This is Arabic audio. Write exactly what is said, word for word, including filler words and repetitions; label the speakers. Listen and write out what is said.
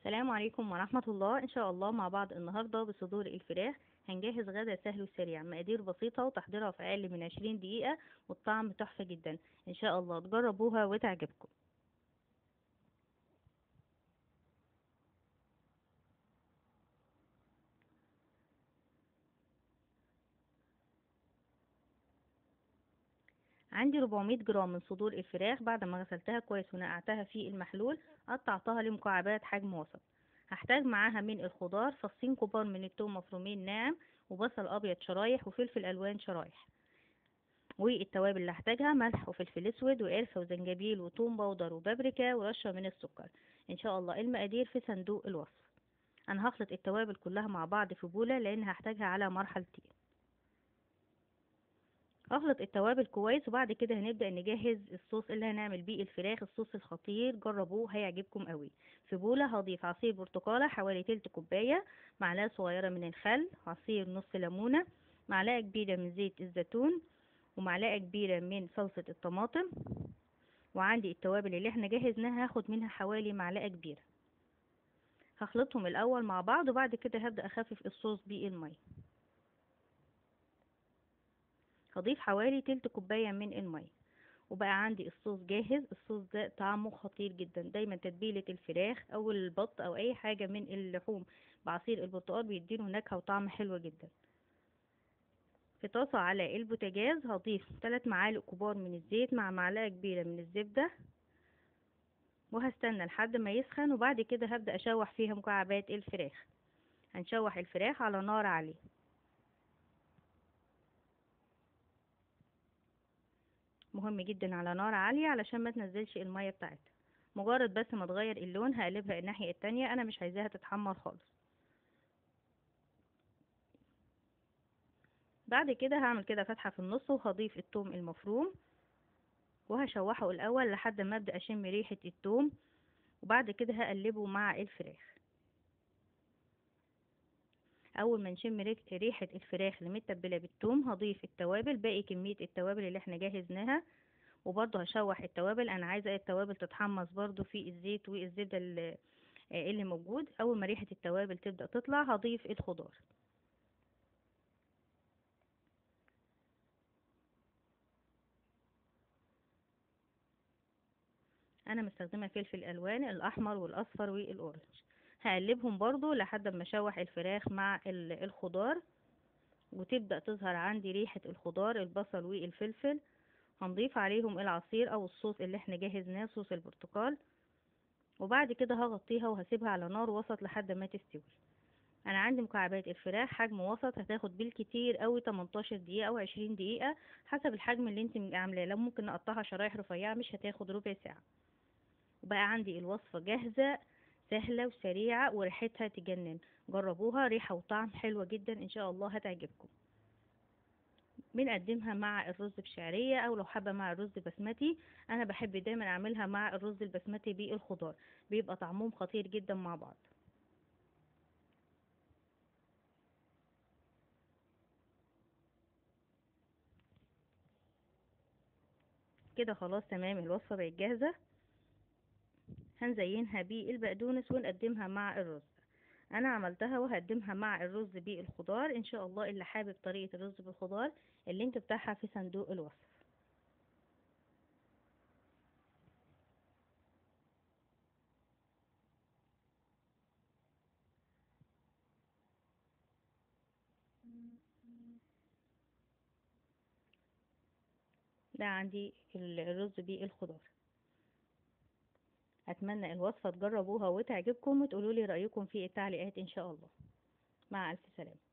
Speaker 1: السلام عليكم ورحمة الله. إن شاء الله مع بعض النهاردة بصدور الفراخ. هنجهز غدا سهل وسريع، مقادير بسيطة وتحضيرها في أقل من عشرين دقيقة، والطعم تحفة جدا. إن شاء الله تجربوها وتعجبكم. عندي أربعمية جرام من صدور الفراخ، بعد ما غسلتها كويس ونقعتها في المحلول قطعتها لمكعبات حجم وسط. هحتاج معاها من الخضار فصين كبار من الثوم مفرومين ناعم، وبصل أبيض شرايح، وفلفل ألوان شرايح. والتوابل اللي هحتاجها ملح وفلفل اسود وقرفة وزنجبيل وثوم بودر وبابريكا ورشة من السكر. ان شاء الله المقادير في صندوق الوصف. انا هخلط التوابل كلها مع بعض في بولة لان هحتاجها على مرحلتين. هخلط التوابل كويس وبعد كده هنبدأ نجهز الصوص اللي هنعمل بيه الفراخ. الصوص الخطير، جربوه هيعجبكم قوي. في بولة هضيف عصير برتقالة حوالي تلت كوباية، معلقة صغيرة من الخل، عصير نص ليمونة، معلقة كبيرة من زيت الزيتون، ومعلقة كبيرة من صلصة الطماطم. وعندي التوابل اللي احنا جهزناها هاخد منها حوالي معلقة كبيرة. هخلطهم الاول مع بعض وبعد كده هبدأ اخفف الصوص بالمية. هضيف حوالي تلت كوباية من المية، وبقى عندي الصوص جاهز. الصوص ده طعمه خطير جدا. دايما تتبيلة الفراخ او البط او اي حاجة من اللحوم بعصير البرتقال بيديله نكهة وطعم حلو جدا. في طاسة على البوتاجاز هضيف ثلاث معالق كبار من الزيت مع معلقة كبيرة من الزبدة، وهستنى لحد ما يسخن، وبعد كده هبدأ اشوح فيها مكعبات الفراخ. هنشوح الفراخ على نار عالية. مهم جدا على نار عالية علشان ما تنزلش المية بتاعتها. مجرد بس ما تغير اللون هقلبها الناحية التانية، انا مش عايزاها تتحمر خالص. بعد كده هعمل كده فتحة في النص وهضيف الثوم المفروم، وهشوحه الاول لحد ما ابدأ اشم ريحة الثوم، وبعد كده هقلبه مع الفراخ. اول ما نشم ريح- ريحة الفراخ اللي متبلة بالثوم هضيف التوابل، باقي كمية التوابل اللي احنا جهزناها. وبرضه هشوح التوابل، انا عايزة التوابل تتحمص برضه في الزيت والزبدة اللي اللي موجود. اول ما ريحة التوابل تبدأ تطلع هضيف الخضار. انا مستخدمة فلفل الوان الاحمر والاصفر والاورنج. هقلبهم برضه لحد ما اشوح الفراخ مع ال- الخضار، وتبدأ تظهر عندي ريحة الخضار البصل والفلفل. هنضيف عليهم العصير او الصوص اللي احنا جهزناه، صوص البرتقال. وبعد كده هغطيها وهسيبها على نار وسط لحد ما تستوي. انا عندي مكعبات الفراخ حجم وسط، هتاخد بالكتير قوي تمنتاشر دقيقة او عشرين دقيقة حسب الحجم اللي انت عاملاه. لو ممكن نقطعها شرايح رفيعة مش هتاخد ربع ساعة. وبقى عندي الوصفة جاهزة، سهلة وسريعة وريحتها تجنن. جربوها، ريحة وطعم حلوة جدا، ان شاء الله هتعجبكم. بنقدمها مع الرز بشعرية او لو حابة مع الرز بسمتي. انا بحب دايما اعملها مع الرز البسمتي بالخضار، بيبقى طعمهم خطير جدا مع بعض. كده خلاص تمام، الوصفة بقت جاهزة. هنزينها بالبقدونس ونقدمها مع الرز. انا عملتها وهقدمها مع الرز بالخضار. ان شاء الله اللي حابب طريقة الرز بالخضار اللينك بتاعها في صندوق الوصف. ده عندي الرز بالخضار. اتمنى الوصفة تجربوها وتعجبكم وتقولوا لي رأيكم في التعليقات ان شاء الله. مع الف سلامة.